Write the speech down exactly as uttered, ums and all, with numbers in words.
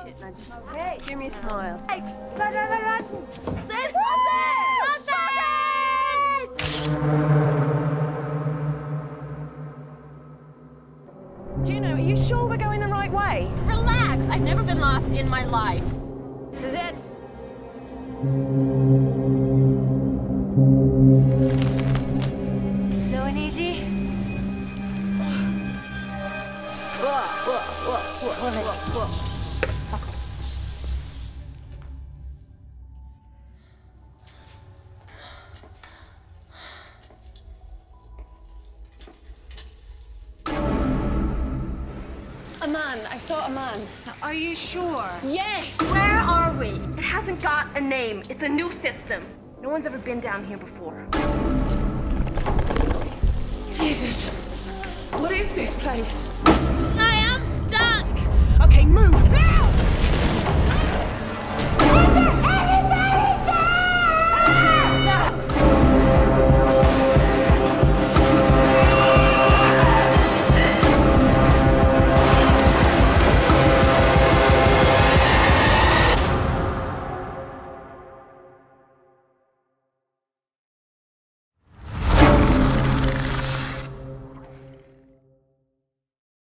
it. Now just okay. Give me a smile. Hey, run, run, run, run! Say Juno, are you sure we're going the right way? Relax. I've never been lost in my life. This is it. Slow and easy. Whoa, whoa, whoa, whoa, whoa, whoa. A man. I saw a man. Are you sure? Yes! Where are we? It hasn't got a name. It's a new system. No one's ever been down here before. Jesus. What is this place?